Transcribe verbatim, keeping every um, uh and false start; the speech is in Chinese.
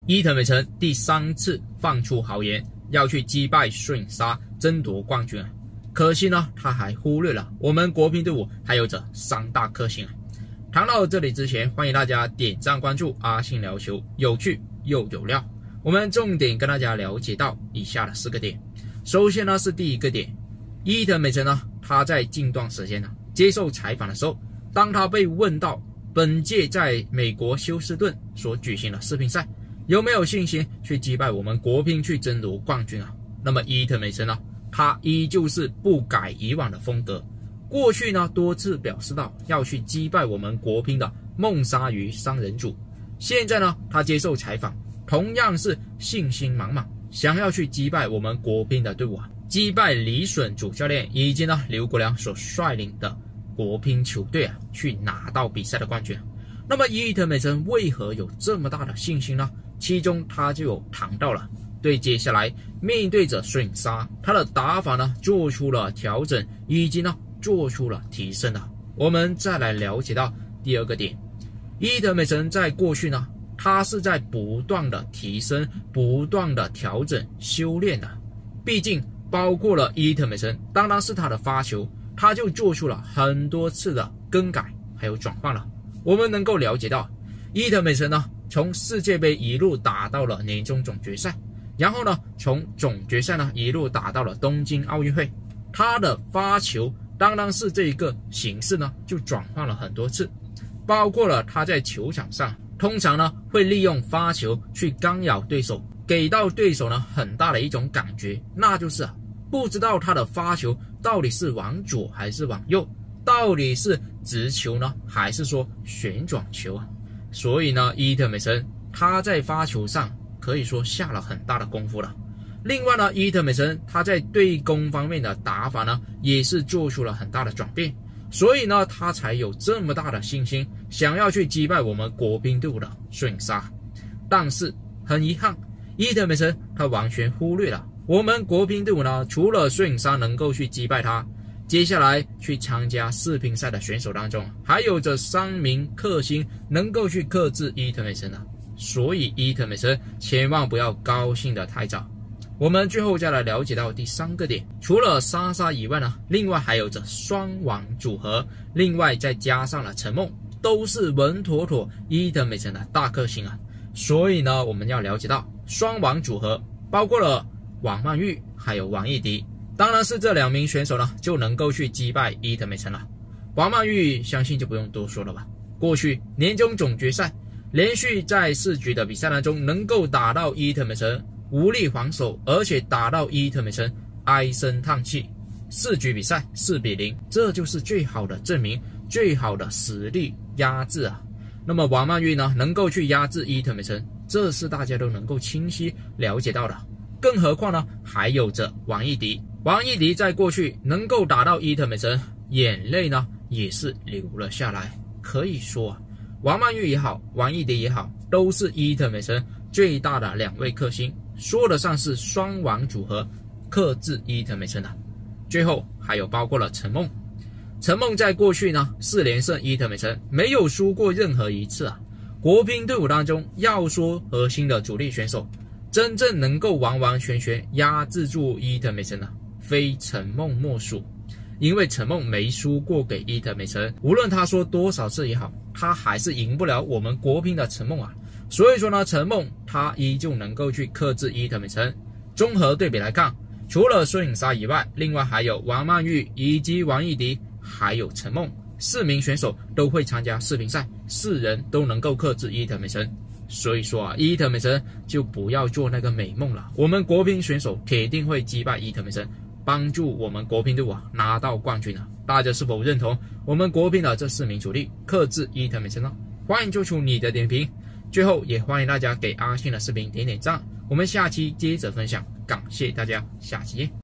伊藤美诚第三次放出豪言，要去击败摄影杀争夺冠军啊！可惜呢，他还忽略了我们国乒队伍还有着三大克星啊！谈到这里之前，欢迎大家点赞关注阿信聊球，有趣又有料。我们重点跟大家了解到以下的四个点。首先呢是第一个点，伊藤美诚呢，他在近段时间呢接受采访的时候，当他被问到本届在美国休斯顿所举行的世乒赛有没有信心去击败我们国乒去争夺冠军啊？那么伊藤美诚呢，他依旧是不改以往的风格。过去呢多次表示到要去击败我们国乒的梦鲨鱼三人组，现在呢他接受采访，同样是信心满满，想要去击败我们国乒的队伍啊，击败李隼主教练以及呢刘国梁所率领的国乒球队啊，去拿到比赛的冠军。那么伊藤美诚为何有这么大的信心呢？其中他就有谈到了，对接下来面对着摄影杀，他的打法呢做出了调整，以及呢做出了提升啊。我们再来了解到第二个点，伊藤美诚在过去呢，他是在不断的提升、不断的调整、修炼的。毕竟包括了伊藤美诚，当然是他的发球，他就做出了很多次的更改还有转换了。我们能够了解到，伊藤美诚呢，从世界杯一路打到了年终总决赛，然后呢，从总决赛呢一路打到了东京奥运会。他的发球当然是这一个形式呢，就转换了很多次，包括了他在球场上，通常呢会利用发球去干扰对手，给到对手呢很大的一种感觉，那就是啊，不知道他的发球到底是往左还是往右，到底是直球呢，还是说旋转球啊？所以呢，伊藤美诚他在发球上可以说下了很大的功夫了。另外呢，伊藤美诚他在对攻方面的打法呢，也是做出了很大的转变，所以呢，他才有这么大的信心，想要去击败我们国乒队伍的摄影杀。但是很遗憾，伊藤美诚他完全忽略了我们国乒队伍呢，除了摄影杀能够去击败他，接下来去参加世乒赛的选手当中，还有着三名克星能够去克制伊藤美诚的。所以伊藤美诚千万不要高兴得太早。我们最后再来了解到第三个点，除了莎莎以外呢，另外还有着双王组合，另外再加上了陈梦，都是稳妥妥伊藤美诚的大克星啊。所以呢，我们要了解到双王组合包括了王曼玉还有王艺迪，当然是这两名选手呢就能够去击败伊藤美诚了。王曼玉相信就不用多说了吧，过去年终总决赛连续在四局的比赛当中能够打到伊藤美诚无力还手，而且打到伊藤美诚唉声叹气，四局比赛四比零，这就是最好的证明，最好的实力压制啊。那么王曼玉呢能够去压制伊藤美诚，这是大家都能够清晰了解到的。更何况呢，还有着王艺迪，王艺迪在过去能够打到伊藤美诚，眼泪呢也是流了下来。可以说啊，王曼玉也好，王艺迪也好，都是伊藤美诚最大的两位克星，说得上是双王组合克制伊藤美诚的。最后还有包括了陈梦，陈梦在过去呢四连胜伊藤美诚，没有输过任何一次啊。国乒队伍当中要说核心的主力选手，真正能够完完全全压制住伊藤美诚的，非陈梦莫属。因为陈梦没输过给伊藤美诚，无论他说多少次也好，他还是赢不了我们国乒的陈梦啊。所以说呢，陈梦他依旧能够去克制伊藤美诚。综合对比来看，除了孙颖莎以外，另外还有王曼玉以及王艺迪还有陈梦，四名选手都会参加世乒赛，四人都能够克制伊藤美诚。所以说啊，伊藤美诚就不要做那个美梦了，我们国乒选手铁定会击败伊藤美诚，帮助我们国乒队伍啊拿到冠军啊。大家是否认同我们国乒的这四名主力克制伊藤美诚呢？欢迎做出你的点评。最后也欢迎大家给阿信的视频点点赞，我们下期接着分享，感谢大家，下期见。